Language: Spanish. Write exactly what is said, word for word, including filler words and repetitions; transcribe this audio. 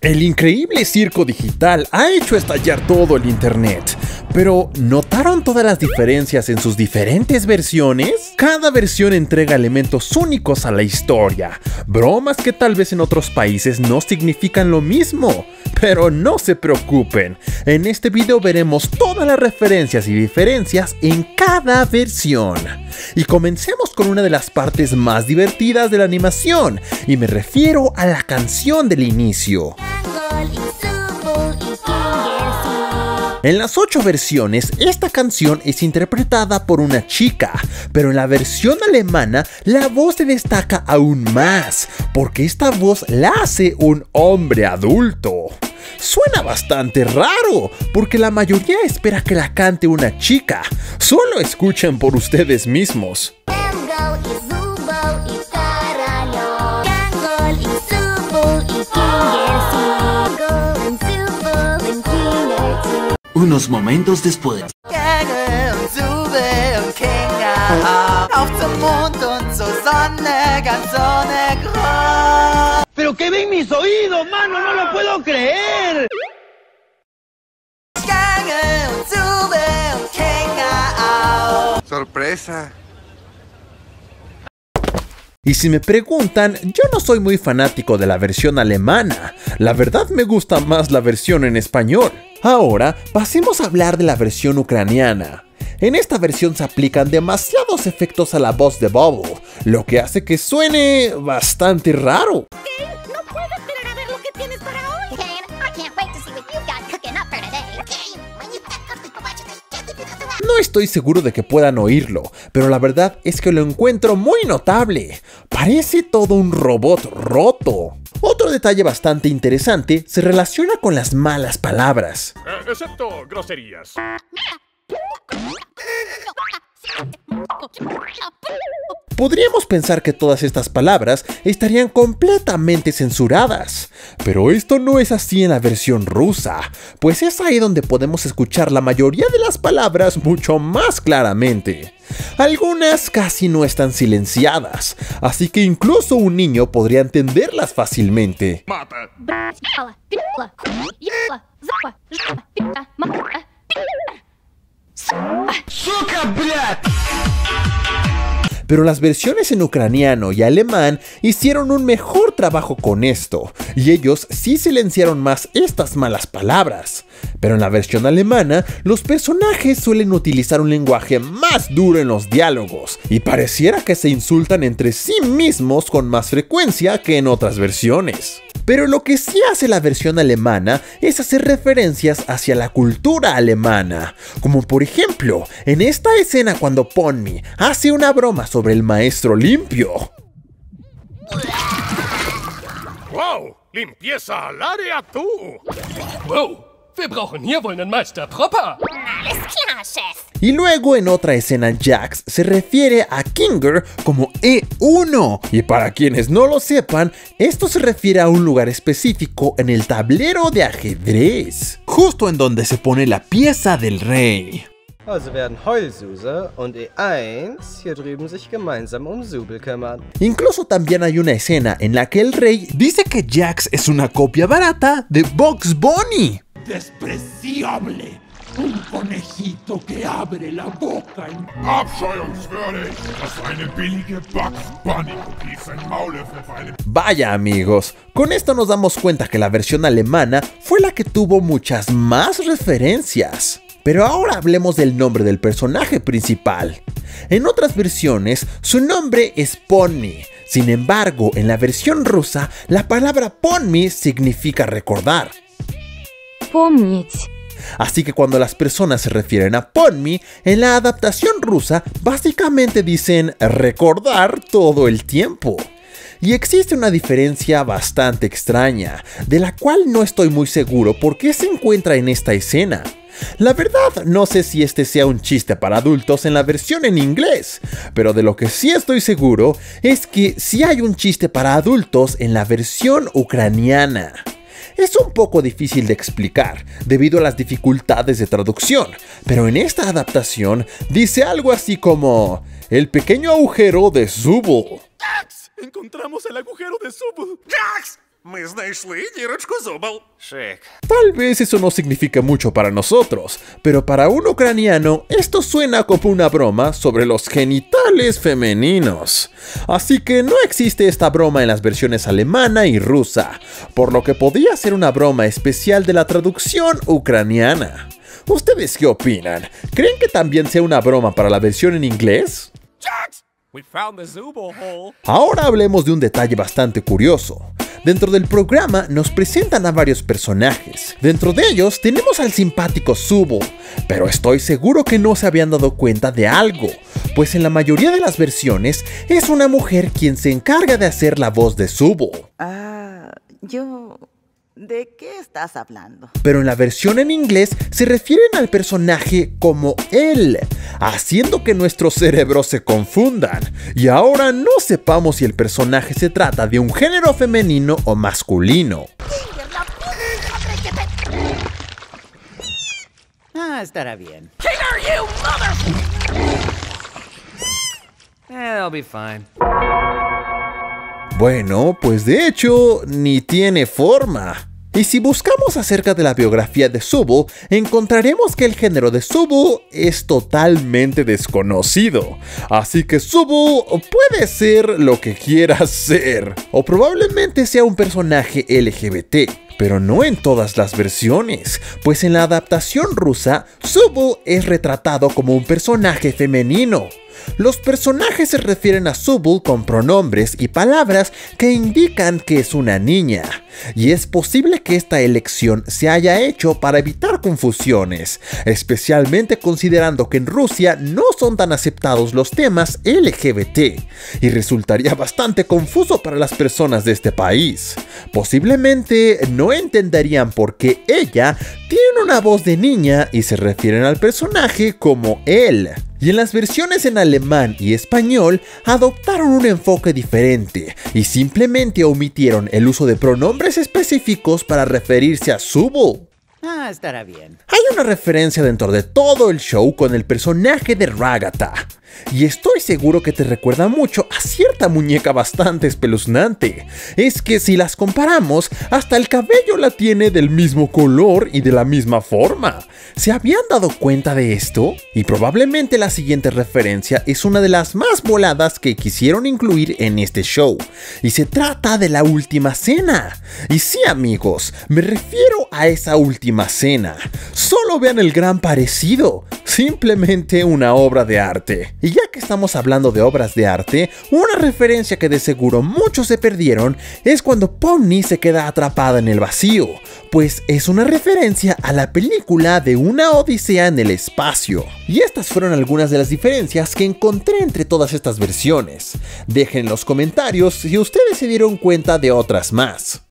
El increíble circo digital ha hecho estallar todo el internet. Pero, ¿notaron todas las diferencias en sus diferentes versiones? Cada versión entrega elementos únicos a la historia, bromas que tal vez en otros países no significan lo mismo. Pero no se preocupen, en este video veremos todas las referencias y diferencias en cada versión. Y comencemos con una de las partes más divertidas de la animación, y me refiero a la canción del inicio. En las ocho versiones, esta canción es interpretada por una chica, pero en la versión alemana, la voz se destaca aún más, porque esta voz la hace un hombre adulto. Suena bastante raro, porque la mayoría espera que la cante una chica. Solo escuchen por ustedes mismos. Unos momentos después. ¡Pero que ven mis oídos, mano! ¡No lo puedo creer! ¡Sorpresa! Y si me preguntan, yo no soy muy fanático de la versión alemana. La verdad me gusta más la versión en español. Ahora, pasemos a hablar de la versión ucraniana. En esta versión se aplican demasiados efectos a la voz de Bubble, lo que hace que suene bastante raro. No puedo esperar a ver lo que tienes para hoy. I can't wait to see what you've got cooking up for today. No estoy seguro de que puedan oírlo, pero la verdad es que lo encuentro muy notable. Parece todo un robot roto. Otro detalle bastante interesante se relaciona con las malas palabras. Eh, excepto groserías. Podríamos pensar que todas estas palabras estarían completamente censuradas, pero esto no es así en la versión rusa, pues es ahí donde podemos escuchar la mayoría de las palabras mucho más claramente. Algunas casi no están silenciadas, así que incluso un niño podría entenderlas fácilmente. Mata. Pero las versiones en ucraniano y alemán hicieron un mejor trabajo con esto, y ellos sí silenciaron más estas malas palabras. Pero en la versión alemana, los personajes suelen utilizar un lenguaje más duro en los diálogos, y pareciera que se insultan entre sí mismos con más frecuencia que en otras versiones. Pero lo que sí hace la versión alemana es hacer referencias hacia la cultura alemana, como por ejemplo, en esta escena cuando Ponmi hace una broma sobre el maestro limpio. ¡Wow! ¡Limpieza al área tú! Wow, wir brauchen hier wohl einen Meister Propper. Alles klar, Chef. Y luego en otra escena Jax se refiere a Kinger como E uno. Y para quienes no lo sepan, esto se refiere a un lugar específico en el tablero de ajedrez, justo en donde se pone la pieza del rey. Also werden Heulsuse und E eins hier drüben sich gemeinsam um Subel kümmern. Incluso también hay una escena en la que el rey dice que Jax es una copia barata de Bugs Bunny. ¡Despreciable! Un conejito que abre la boca en... Abscheuungswürdig, dass eine billige Bugs Bunny Cookie sein Maulöffel für eine... Vaya amigos, con esto nos damos cuenta que la versión alemana fue la que tuvo muchas más referencias. Pero ahora hablemos del nombre del personaje principal. En otras versiones, su nombre es Ponmi. Sin embargo, en la versión rusa, la palabra Ponmi significa recordar. Помнить. Así que cuando las personas se refieren a Ponmi, en la adaptación rusa, básicamente dicen recordar todo el tiempo. Y existe una diferencia bastante extraña, de la cual no estoy muy seguro por qué se encuentra en esta escena. La verdad, no sé si este sea un chiste para adultos en la versión en inglés, pero de lo que sí estoy seguro es que sí hay un chiste para adultos en la versión ucraniana. Es un poco difícil de explicar, debido a las dificultades de traducción, pero en esta adaptación dice algo así como el pequeño agujero de Subble. ¡Jax! ¡Encontramos el agujero de Subble! ¡Jax! Tal vez eso no significa mucho para nosotros, pero para un ucraniano esto suena como una broma sobre los genitales femeninos. Así que no existe esta broma en las versiones alemana y rusa, por lo que podría ser una broma especial de la traducción ucraniana. ¿Ustedes qué opinan? ¿Creen que también sea una broma para la versión en inglés? Ahora hablemos de un detalle bastante curioso. Dentro del programa nos presentan a varios personajes. Dentro de ellos tenemos al simpático Subo, pero estoy seguro que no se habían dado cuenta de algo, pues en la mayoría de las versiones es una mujer quien se encarga de hacer la voz de Subo. Ah, yo... ¿De qué estás hablando? Pero en la versión en inglés se refieren al personaje como él, haciendo que nuestros cerebros se confundan y ahora no sepamos si el personaje se trata de un género femenino o masculino. Ah, estará bien. Eh, I'll be fine. Bueno, pues de hecho, ni tiene forma. Y si buscamos acerca de la biografía de Subo, encontraremos que el género de Subo es totalmente desconocido. Así que Subo puede ser lo que quiera ser, o probablemente sea un personaje L G B T. Pero no en todas las versiones, pues en la adaptación rusa, Subo es retratado como un personaje femenino. Los personajes se refieren a Subo con pronombres y palabras que indican que es una niña, y es posible que esta elección se haya hecho para evitar confusiones, especialmente considerando que en Rusia no son tan aceptados los temas L G B T, y resultaría bastante confuso para las personas de este país. Posiblemente no entenderían por qué ella tiene una voz de niña y se refieren al personaje como él. Y en las versiones en alemán y español adoptaron un enfoque diferente y simplemente omitieron el uso de pronombres específicos para referirse a Subo. Ah, estará bien. Hay una referencia dentro de todo el show con el personaje de Ragata, y estoy seguro que te recuerda mucho a cierta muñeca bastante espeluznante. Es que si las comparamos, hasta el cabello la tiene del mismo color y de la misma forma. ¿Se habían dado cuenta de esto? Y probablemente la siguiente referencia es una de las más voladas que quisieron incluir en este show, y se trata de la última cena. Y sí, amigos, me refiero a esa última cena. Solo vean el gran parecido, simplemente una obra de arte. Y ya que estamos hablando de obras de arte, una referencia que de seguro muchos se perdieron es cuando Pomni se queda atrapada en el vacío, pues es una referencia a la película de Una Odisea en el Espacio. Y estas fueron algunas de las diferencias que encontré entre todas estas versiones. Dejen en los comentarios si ustedes se dieron cuenta de otras más.